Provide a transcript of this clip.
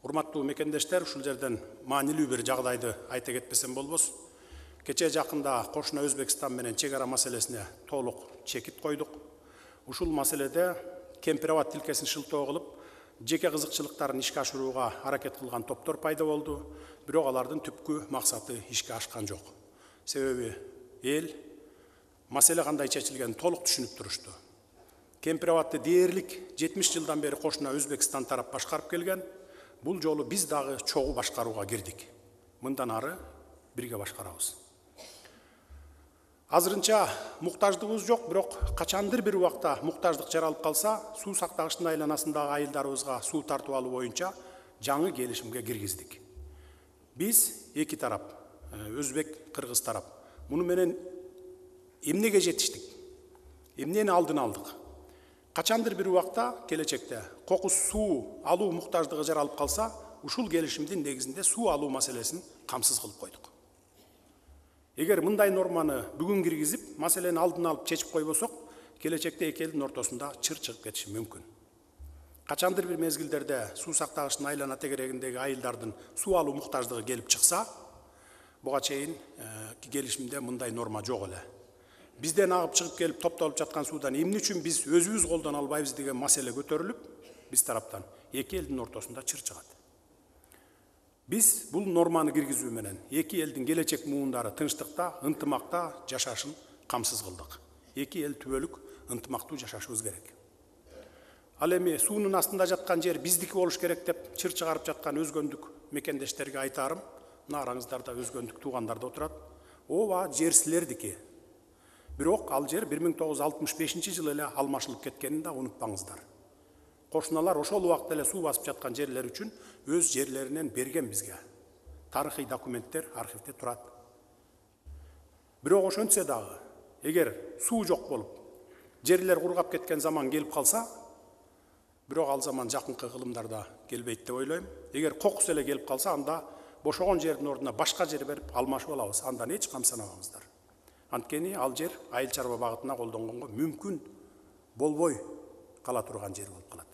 Урматтуу мекендештер, ушул жерден маанилүү бир жагдайды айта кетпесем болбос. Кече жакында кошуна Өзбекстан менен чек ара маселесине толук чекит койдук. Ушул маселеде кемпир-абад тилкесин шылтоо кылып, жеке кызыкчылыктарын ишке ашырууга аракет кылган топтор пайда болду. Бирок алардын түпкү максаты ишке ашкан жок. Себеби эл маселе кандай чечилгенин толук түшүнүп турушту. Кемпир-абадты дээрлик 70 жылдан бери кошуна Өзбекстан тарап башкарып келген. Бул жолу биз дагы чогуу башкарууга кирдик. Мындан ары бирге башкарабыз. Азырынча муктаждыгыбыз жок, бирок качандыр бир убакта муктаждык жаралып калса, суу сактагычтын айланасындагы айылдарыбызга суу тартып алуу боюнча жаңы келишимге киргиздик. Биз эки тарап, Өзбек, Кыргыз тарап, муну менен эмнеге жетиштик? Эмнени алдын алдык? Качандыр бир убакта келечекте кокус суу алуу муктаждыгы жаралып калса, ушул келишимдин негизинде суу алуу маселесин камсыз кылып койдук. Эгер мындай норманы бүгүн киргизип, маселени алдын алып чечип койбосок, келечекте эки элдин ортосунда чыр чыгып кетиши мүмкүн. Качандыр бир мезгилдерде суу сактагычтын айлана тегерегиндеги айылдардын суу алуу муктаждыгы келип чыкса, буга чейин келишимде мындай норма жок эле. Бизден агып чыгып келип топтолуп жаткан суудан эмне үчүн биз өзүбүз колдоно албайбыз деген маселе көтөрүлүп, биз тараптан эки элдин ортосунда чыр чыгат. Биз бул норманы киргизүү менен эки элдин келечек муундары тынчтыкта, ынтымакта жашашын камсыз кылдык. Эки эл түбөлүк ынтымактуу жашашыбыз керек. Ал эми суунун астында жаткан жер биздики болуш керек деп чыр чыгарып жаткан өзгөндүк мекендештерге айтарым, мына араңыздарда өзгөндүк туугандар да отурат. Ооба, жер силердики. Бирок ал жер 1965 жылы эле алмашылып кеткенин да унутпаңыздар. Кошуналар ошол убакта эле суу басып жаткан жерлер үчүн өз жерлеринен берген бизге. Тарыхый документтер архивде турат. Бирок ошентсе дагы, эгер суу жок болуп, жерлер кургап кеткен заман келип калса, бирок ал заман жакынкы кылымдарда келбейт деп ойлойм. Эгер кокус эле келип калса, анда бошогон жердин ордуна башка жер берип алмашып алабыз. Андан эч камсанабаңыздар. Анткени ал жер айыл чарба багытына колдонгонго мүмкүн болбой кала турган жер болуп калат.